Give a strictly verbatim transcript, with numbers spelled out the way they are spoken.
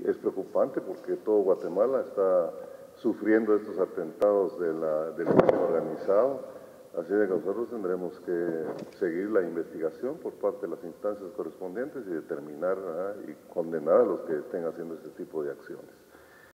es preocupante porque todo Guatemala está sufriendo estos atentados de la, del crimen organizado. Así de que nosotros tendremos que seguir la investigación por parte de las instancias correspondientes y determinar, ¿verdad?, y condenar a los que estén haciendo este tipo de acciones.